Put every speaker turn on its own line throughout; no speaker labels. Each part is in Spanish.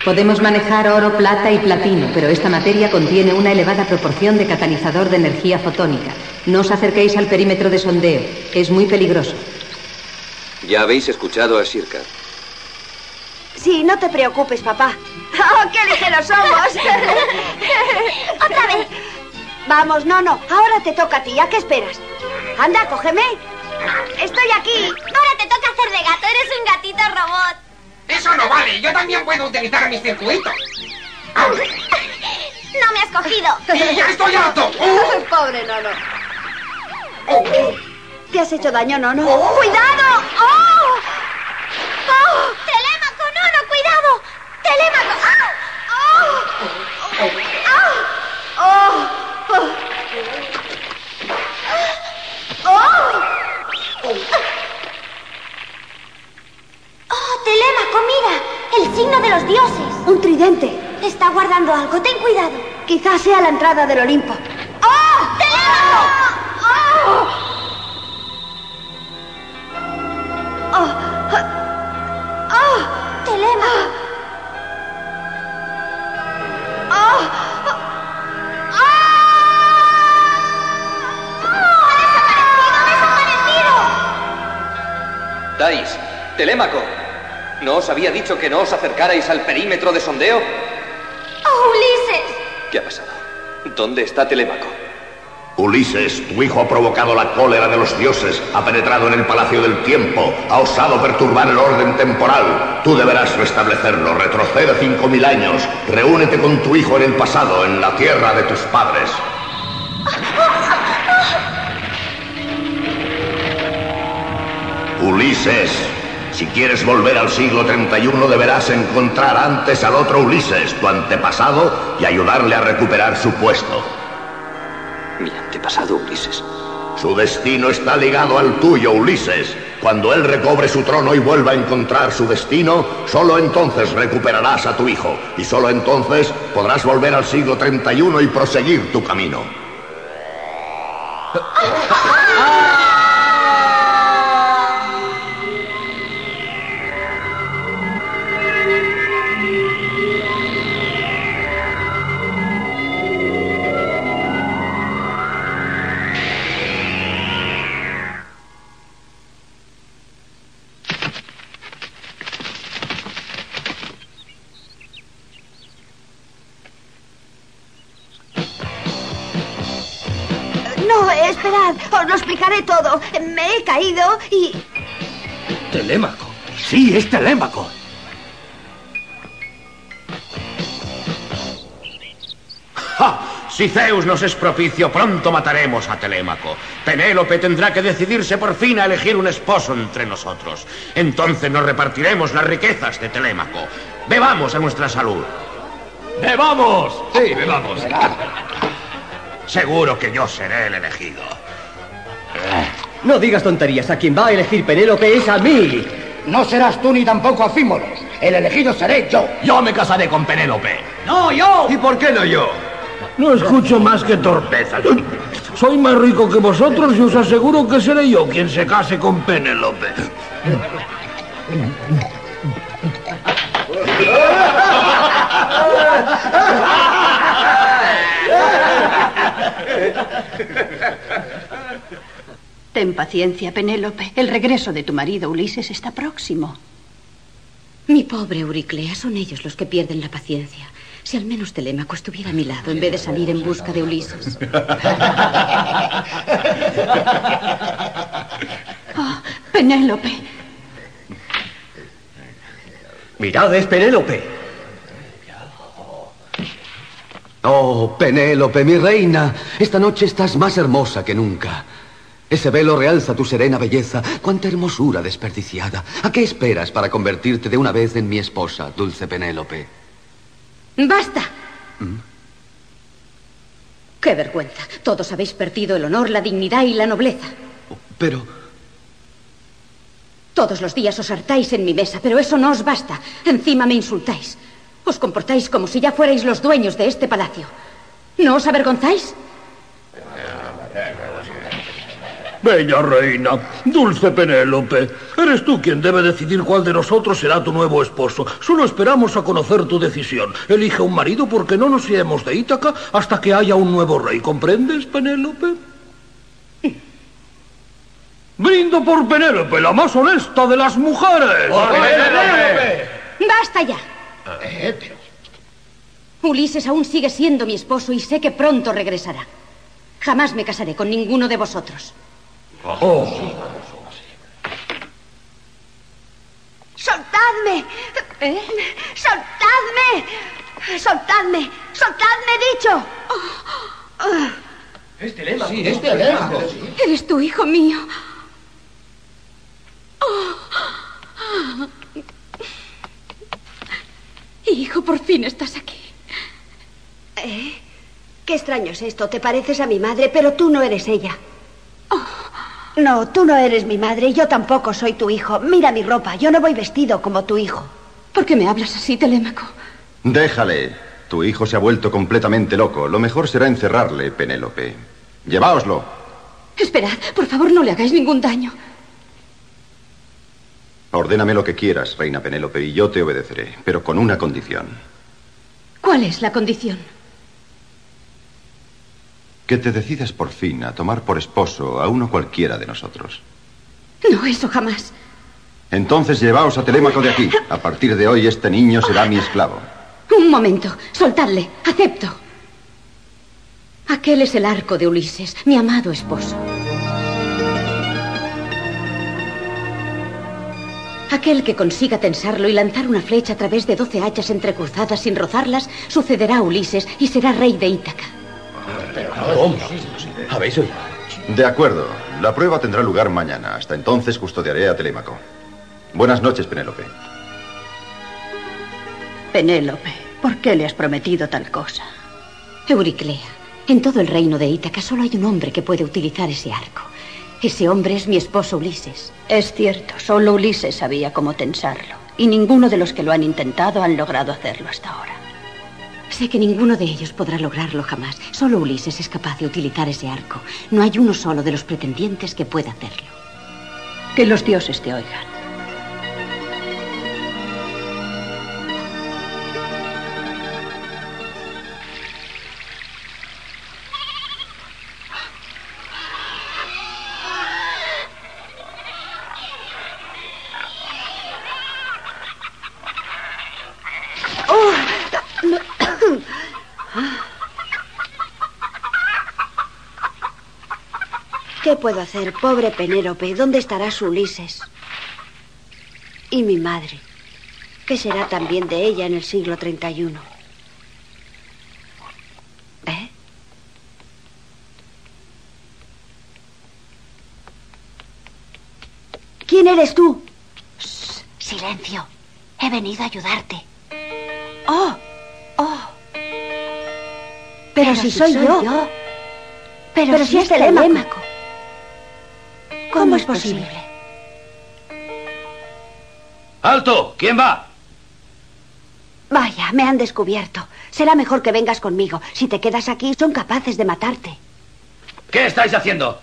Podemos manejar oro, plata y platino, pero esta materia contiene una elevada proporción de catalizador de energía fotónica. No os acerquéis al perímetro de sondeo. Es muy peligroso.
Ya habéis escuchado a Shirka.
Sí, no te preocupes, papá. ¡Oh, qué ligeros somos!
¡Otra vez!
Vamos, Nono. Ahora te toca a ti. ¿A qué esperas? Anda, cógeme. Estoy aquí.
Ahora te toca hacer de gato. Eres un gatito robot.
Eso no vale. Yo también puedo utilizar mis circuitos.
No me has cogido.
¡Ya estoy harto!
Pobre Nono. ¿Te has hecho daño, Nono? ¡Cuidado! ¡Oh!
¡Oh! ¡Telémaco, Nono! ¡Cuidado! ¡Telémaco! ¡Ah! ¡Oh!
¡Oh! ¡Oh!
¡Oh, Telémaco, mira! ¡El signo de los dioses!
Un tridente.
Está guardando algo. Ten cuidado.
Quizás sea la entrada del Olimpo.
¡Oh! ¡Telémaco!
¡Oh! ¡Oh! ¡Oh!
¡Telémaco!
¡Oh!
Dais, Telémaco, ¿no os había dicho que no os acercarais al perímetro de sondeo?
¡Oh, Ulises!
¿Qué ha pasado? ¿Dónde está Telémaco?
Ulises, tu hijo ha provocado la cólera de los dioses, ha penetrado en el Palacio del Tiempo, ha osado perturbar el orden temporal. Tú deberás restablecerlo, retrocede 5000 años, reúnete con tu hijo en el pasado, en la tierra de tus padres. Ulises, si quieres volver al siglo 31 deberás encontrar antes al otro Ulises, tu antepasado, y ayudarle a recuperar su puesto.
Mi antepasado Ulises.
Su destino está ligado al tuyo, Ulises. Cuando él recobre su trono y vuelva a encontrar su destino, solo entonces recuperarás a tu hijo. Y solo entonces podrás volver al siglo 31 y proseguir tu camino.
No, esperad, os lo explicaré todo. Me he caído y...
Telémaco. Sí, es Telémaco. ¡Ja! Si Zeus nos es propicio, pronto mataremos a Telémaco. Penélope tendrá que decidirse por fin a elegir un esposo entre nosotros. Entonces nos repartiremos las riquezas de Telémaco. Bebamos a nuestra salud. ¡Bebamos!
Sí, bebamos.
Seguro que yo seré el elegido.
No digas tonterías. A quien va a elegir Penélope es a mí.
No serás tú ni tampoco Afímolos. El elegido seré yo.
Yo me casaré con Penélope.
¡No, yo!
¿Y por qué no yo?
No escucho más que torpezas. Soy más rico que vosotros y os aseguro que seré yo quien se case con Penélope.
Ten paciencia, Penélope. El regreso de tu marido, Ulises, está próximo.
Mi pobre Euriclea, son ellos los que pierden la paciencia. Si al menos Telémaco estuviera a mi lado en vez de salir en busca de Ulises.
Oh, Penélope.
Mirad, es Penélope.
Oh, Penélope, mi reina. Esta noche estás más hermosa que nunca. Ese velo realza tu serena belleza. ¡Cuánta hermosura desperdiciada! ¿A qué esperas para convertirte de una vez en mi esposa, dulce Penélope?
¡Basta! ¡Qué vergüenza! Todos habéis perdido el honor, la dignidad y la nobleza.
Pero...
Todos los días os hartáis en mi mesa, pero eso no os basta. Encima me insultáis. Os comportáis como si ya fuerais los dueños de este palacio. ¿No os avergonzáis?
Bella reina, dulce Penélope, eres tú quien debe decidir cuál de nosotros será tu nuevo esposo. Solo esperamos a conocer tu decisión. Elige un marido porque no nos iremos de Ítaca hasta que haya un nuevo rey. ¿Comprendes, Penélope? Brindo por Penélope, la más honesta de las mujeres.
¡Por Penélope!
¡Basta ya! Ulises aún sigue siendo mi esposo y sé que pronto regresará. Jamás me casaré con ninguno de vosotros.
¡Soltadme! ¡Soltadme! ¡Soltadme! ¡Soltadme, dicho!
Es Telémaco. Sí, es Telémaco.
Eres tu hijo mío. Hijo, por fin estás aquí.
Qué extraño es esto. Te pareces a mi madre, pero tú no eres ella. No, tú no eres mi madre y yo tampoco soy tu hijo. Mira mi ropa, yo no voy vestido como tu hijo.
¿Por qué me hablas así, Telémaco?
Déjale. Tu hijo se ha vuelto completamente loco. Lo mejor será encerrarle, Penélope. Lleváoslo.
Esperad, por favor, no le hagáis ningún daño.
Ordéname lo que quieras, reina Penélope, y yo te obedeceré, pero con una condición.
¿Cuál es la condición?
Que te decidas por fin a tomar por esposo a uno cualquiera de nosotros.
No, eso jamás.
Entonces llevaos a Telémaco de aquí. A partir de hoy este niño será mi esclavo.
Un momento, soltadle, acepto. Aquel es el arco de Ulises, mi amado esposo. Aquel que consiga tensarlo y lanzar una flecha a través de 12 hachas entrecruzadas sin rozarlas, sucederá a Ulises y será rey de Ítaca.
¿Cómo? ¿Habéis oído? De acuerdo. La prueba tendrá lugar mañana. Hasta entonces custodiaré a Telémaco. Buenas noches, Penélope.
Penélope, ¿por qué le has prometido tal cosa?
Euriclea, en todo el reino de Ítaca solo hay un hombre que puede utilizar ese arco. Ese hombre es mi esposo Ulises.
Es cierto, solo Ulises sabía cómo tensarlo. Y ninguno de los que lo han intentado han logrado hacerlo hasta ahora.
Sé que ninguno de ellos podrá lograrlo jamás. Solo Ulises es capaz de utilizar ese arco. No hay uno solo de los pretendientes que pueda hacerlo.
Que los dioses te oigan.
¿Qué puedo hacer, pobre Penélope? ¿Dónde estará su Ulises? Y mi madre. ¿Qué será también de ella en el siglo 31? ¿Quién eres tú?
Shh, silencio. He venido a ayudarte.
Pero si soy yo. Pero si es Telémaco. ¿Cómo es posible?
¡Alto! ¿Quién va?
Vaya, me han descubierto. Será mejor que vengas conmigo. Si te quedas aquí, son capaces de matarte.
¿Qué estáis haciendo?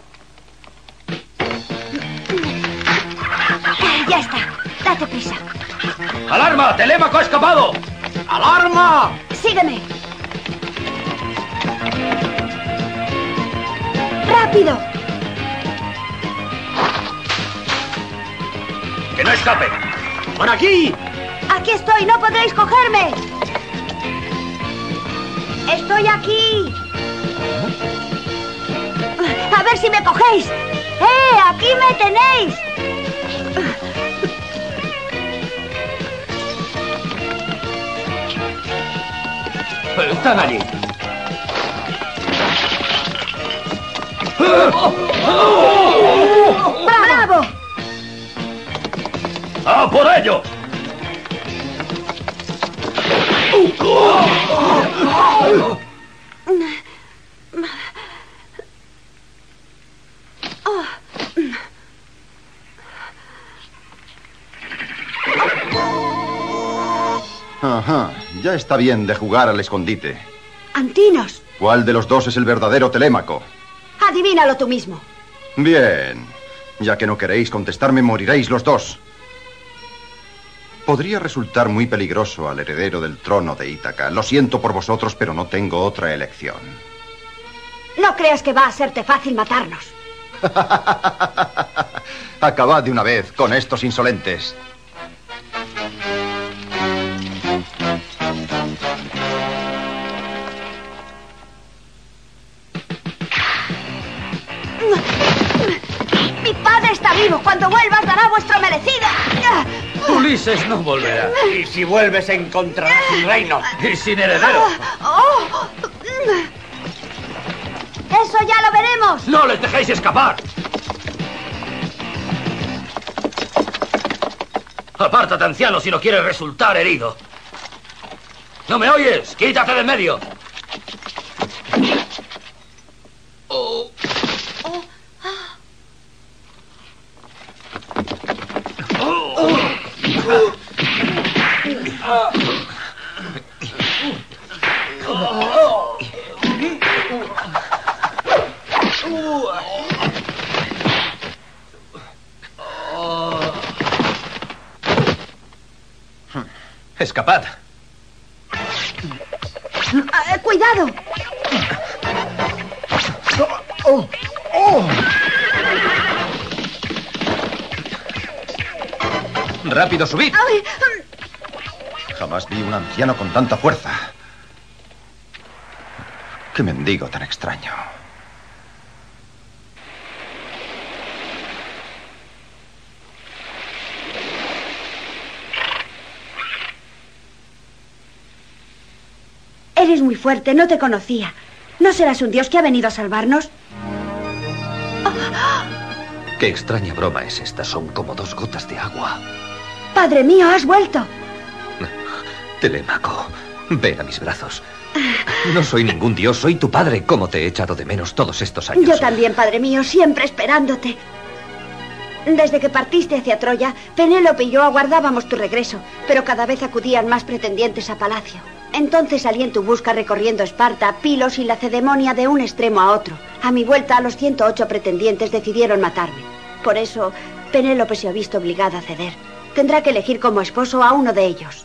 Ya está. Date prisa.
¡Alarma! ¡Telémaco ha escapado! ¡Alarma!
Sígueme. ¡Rápido!
¡Que no escape!
¡Por aquí!
¡Aquí estoy! ¡No podréis cogerme! ¡Estoy aquí! ¡A ver si me cogéis! ¡Aquí me tenéis!
Están allí.
¡Bravo!
¡A por ello!
Ajá, ya está bien de jugar al escondite.
Antinos,
¿Cuál de los dos es el verdadero Telémaco?
adivínalo tú mismo.
Bien. Ya que no queréis contestarme, moriréis los dos. Podría resultar muy peligroso al heredero del trono de Ítaca. Lo siento por vosotros, pero no tengo otra elección.
No creas que va a serte fácil matarnos.
Acabad de una vez con estos insolentes.
Mi padre está vivo. Cuando vuelvas dará vuestro merecido.
Ulises no volverá.
Y si vuelves encontrarás un reino.
Y sin heredero.
Eso ya lo veremos.
¡No les dejéis escapar! Apártate, anciano, si no quieres resultar herido. ¿No me oyes? ¡Quítate de en medio!
Escapad.
¡Cuidado!
¡Rápido, subid!
Jamás vi un anciano con tanta fuerza. ¡Qué mendigo tan extraño!
Eres muy fuerte, no te conocía. ¿No serás un dios que ha venido a salvarnos?
Qué extraña broma es esta. Son como 2 gotas de agua.
Padre mío, has vuelto.
Telémaco, ven a mis brazos. No soy ningún dios, soy tu padre. ¿Cómo te he echado de menos todos estos años?
Yo también, padre mío, siempre esperándote. Desde que partiste hacia Troya, Penélope y yo aguardábamos tu regreso, pero cada vez acudían más pretendientes a palacio. Entonces salí en tu busca recorriendo Esparta, Pilos y Lacedemonia de un extremo a otro. A mi vuelta, a los 108 pretendientes decidieron matarme. Por eso, Penélope se ha visto obligada a ceder. Tendrá que elegir como esposo a uno de ellos.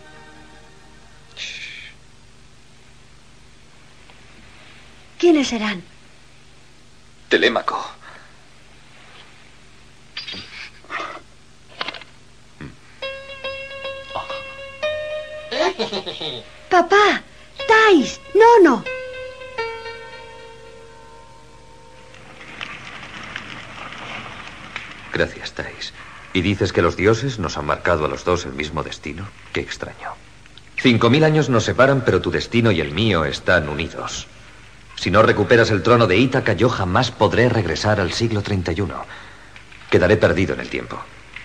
¿Quiénes serán?
Telémaco.
¡Papá! ¡Thais! ¡Nono!
Gracias, Thais. ¿Y dices que los dioses nos han marcado a los dos el mismo destino? Qué extraño. 5000 años nos separan, pero tu destino y el mío están unidos. Si no recuperas el trono de Ítaca, yo jamás podré regresar al siglo 31. Quedaré perdido en el tiempo.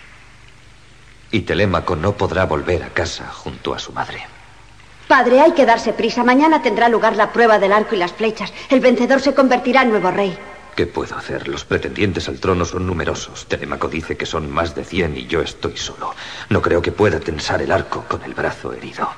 Y Telémaco no podrá volver a casa junto a su madre.
Padre, hay que darse prisa. Mañana tendrá lugar la prueba del arco y las flechas. El vencedor se convertirá en nuevo rey.
¿Qué puedo hacer? Los pretendientes al trono son numerosos. Telémaco dice que son más de 100 y yo estoy solo. No creo que pueda tensar el arco con el brazo herido.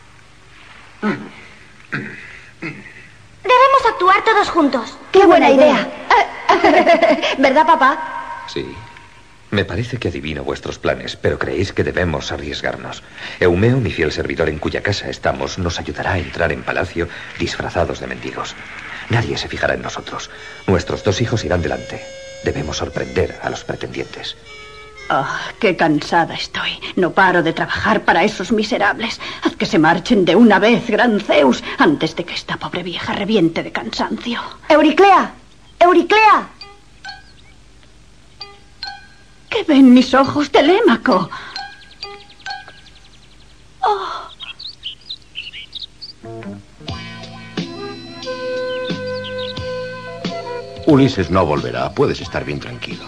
Debemos actuar todos juntos.
¡Qué buena idea! ¿Verdad, papá?
Sí. Me parece que adivino vuestros planes, pero creéis que debemos arriesgarnos. Eumeo, mi fiel servidor en cuya casa estamos, nos ayudará a entrar en palacio disfrazados de mendigos. Nadie se fijará en nosotros. Nuestros 2 hijos irán delante. Debemos sorprender a los pretendientes.
Qué cansada estoy. No paro de trabajar para esos miserables. Haz que se marchen de una vez, gran Zeus, antes de que esta pobre vieja reviente de cansancio.
¡Euriclea! ¡Euriclea!
¿Qué ven mis ojos, Telémaco?
Ulises no volverá. Puedes estar bien tranquilo.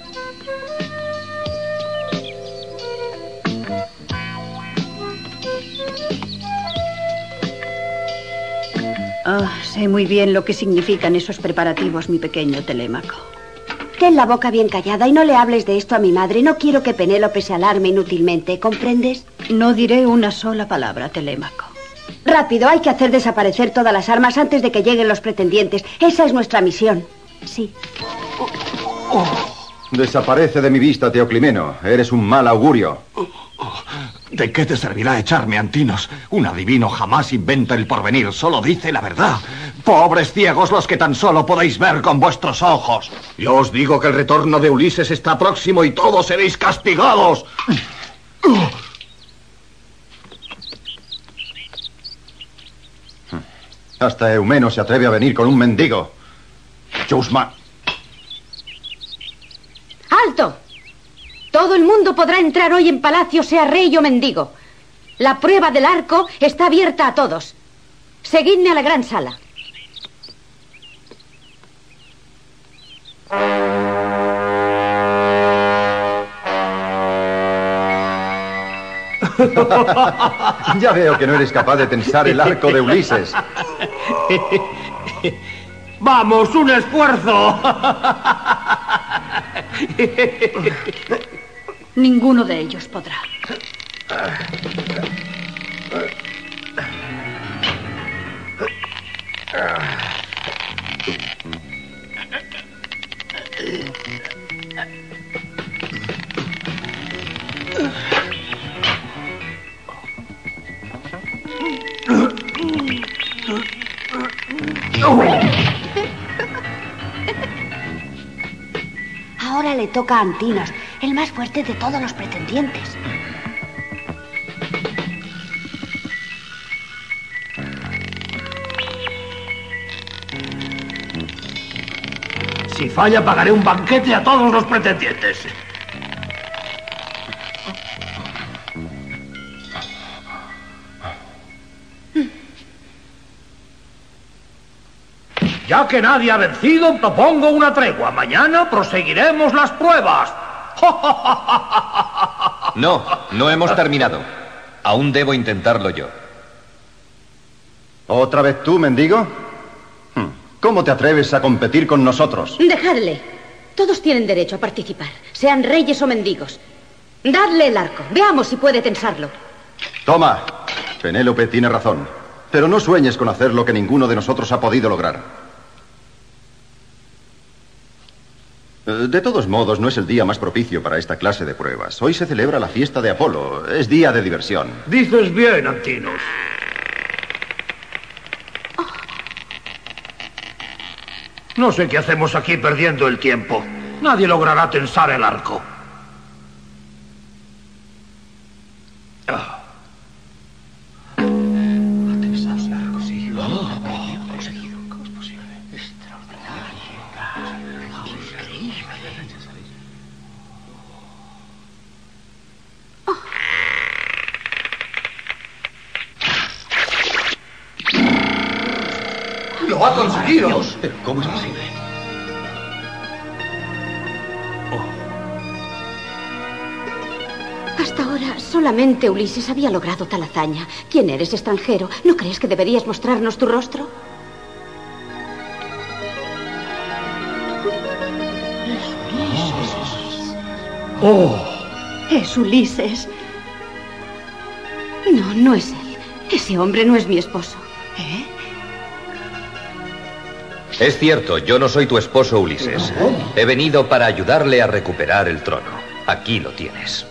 Sé muy bien lo que significan esos preparativos, mi pequeño Telémaco.
Ten la boca bien callada y no le hables de esto a mi madre. No quiero que Penélope se alarme inútilmente, ¿comprendes?
No diré una sola palabra, Telémaco.
Rápido, hay que hacer desaparecer todas las armas antes de que lleguen los pretendientes. Esa es nuestra misión. Sí.
Desaparece de mi vista, Teoclimeno. Eres un mal augurio.
¿De qué te servirá echarme, Antinos? Un adivino jamás inventa el porvenir, solo dice la verdad. Pobres ciegos los que tan solo podéis ver con vuestros ojos. Yo os digo que el retorno de Ulises está próximo y todos seréis castigados.
Hasta Eumeno se atreve a venir con un mendigo. Chusma.
¡Alto! Todo el mundo podrá entrar hoy en palacio, sea rey o mendigo. La prueba del arco está abierta a todos. Seguidme a la gran sala.
Ya veo que no eres capaz de tensar el arco de Ulises.
¡Vamos, un esfuerzo!
Ninguno de ellos podrá.
Ahora le toca a Antinos, el más fuerte de todos los pretendientes.
Si falla, pagaré un banquete a todos los pretendientes. Ya que nadie ha vencido, propongo una tregua. Mañana proseguiremos las pruebas.
No hemos terminado. Aún debo intentarlo yo.
¿Otra vez tú, mendigo? ¿Cómo te atreves a competir con nosotros?
Dejadle. Todos tienen derecho a participar, sean reyes o mendigos. Dadle el arco. Veamos si puede tensarlo.
Toma. Penélope tiene razón. Pero no sueñes con hacer lo que ninguno de nosotros ha podido lograr. De todos modos, no es el día más propicio para esta clase de pruebas. Hoy se celebra la fiesta de Apolo. Es día de diversión.
Dices bien, Antinos. No sé qué hacemos aquí perdiendo el tiempo. Nadie logrará tensar el arco.
¡Lo ha conseguido!
Dios, ¿pero cómo es posible?
Hasta ahora solamente Ulises había logrado tal hazaña. ¿Quién eres, extranjero? ¿No crees que deberías mostrarnos tu rostro?
Es Ulises.
No, no es él. Ese hombre no es mi esposo.
Es cierto, yo no soy tu esposo, Ulises. He venido para ayudarle a recuperar el trono. Aquí lo tienes.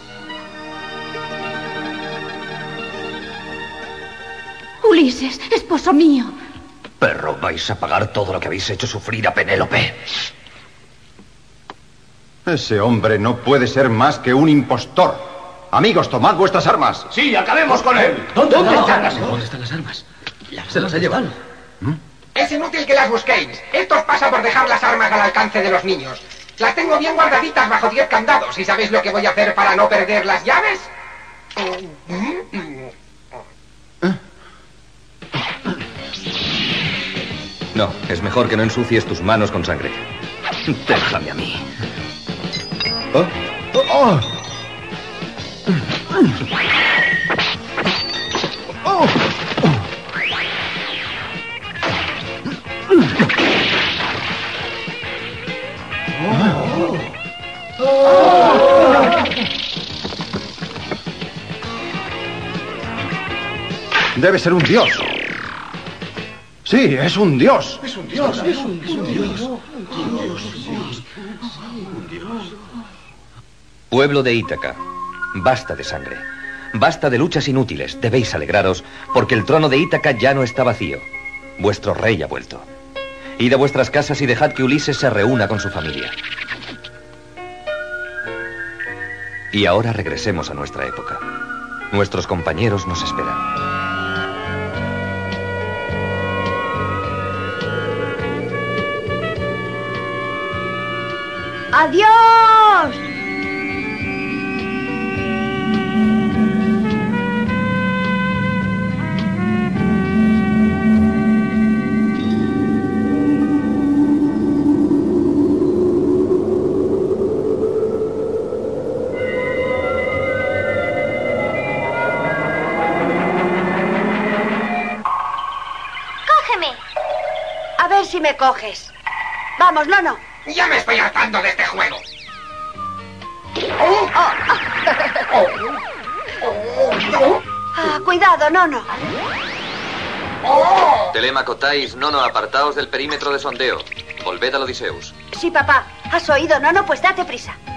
Ulises, esposo mío.
Perro, vais a pagar todo lo que habéis hecho sufrir a Penélope.
Ese hombre no puede ser más que un impostor. Amigos, tomad vuestras armas.
Sí, acabemos con él.
¿Dónde están las armas? Se las ha llevado.
Es inútil que las busquéis. Esto os pasa por dejar las armas al alcance de los niños. Las tengo bien guardaditas bajo 10 candados. ¿Y sabéis lo que voy a hacer para no perder las llaves?
No, es mejor que no ensucies tus manos con sangre.
Déjame a mí.
Debe ser un dios. Sí, es un dios.
Es un dios, es un dios.
Pueblo de Ítaca, basta de sangre. Basta de luchas inútiles. Debéis alegraros, porque el trono de Ítaca ya no está vacío. Vuestro rey ha vuelto. Id a vuestras casas y dejad que Ulises se reúna con su familia. Y ahora regresemos a nuestra época. Nuestros compañeros nos esperan.
¡Adiós! A ver si me coges. Vamos, Nono.
Ya me estoy hartando de este juego.
Cuidado, Nono.
Telémaco, Thais, Nono, apartaos del perímetro de sondeo. Volved al Odiseus.
Sí, papá. ¿Has oído, Nono? Pues date prisa.